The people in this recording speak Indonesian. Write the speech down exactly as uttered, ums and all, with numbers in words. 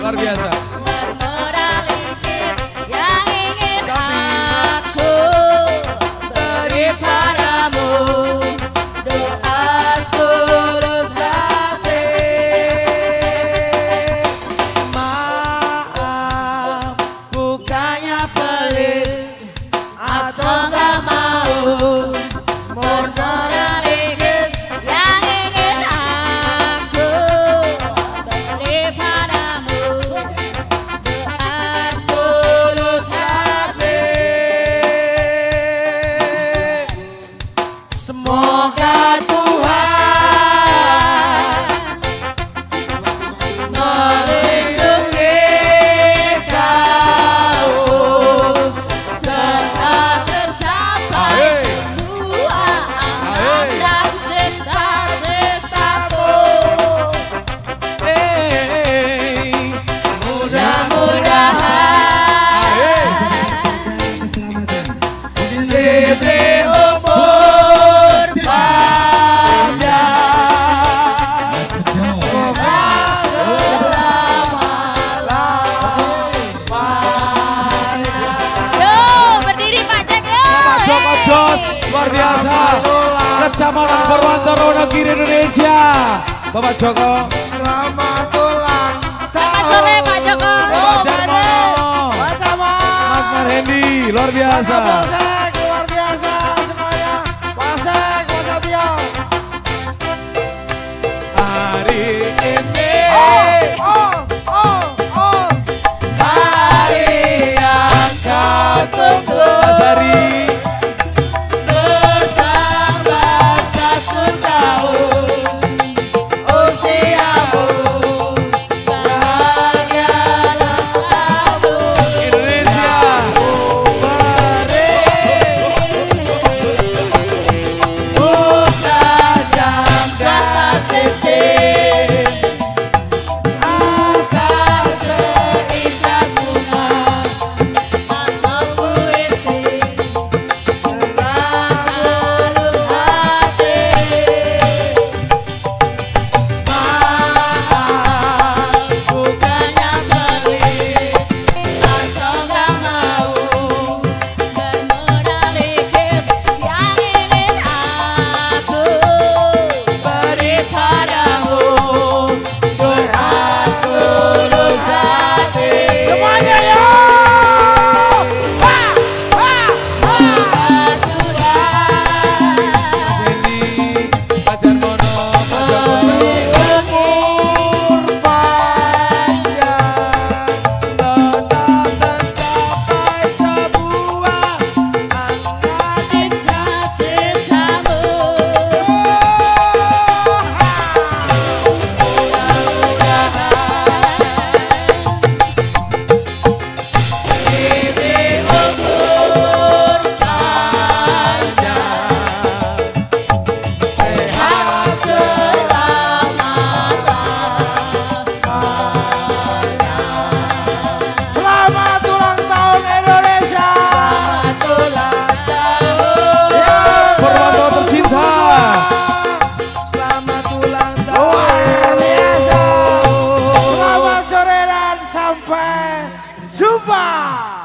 luar biasa. Semoga Tuhan melindungi kau serta tercapai semua angan dan cita-citamu. Mudah-mudahan diberi umur Jos, luar biasa. Kecamatan Purwanto Wonogiri Indonesia. Bapak Joko. Selamat ulang tahun. Selamat sore Pak Joko. Pak Jarmo. Pak Jarmo. Mas Marhendi, luar biasa. Pasek, luar biasa semuanya. Pasek, Mas Satio. Hari ini. Oh, oh, oh. Hari yang kau tunggu. Mas Hari. Jumpa.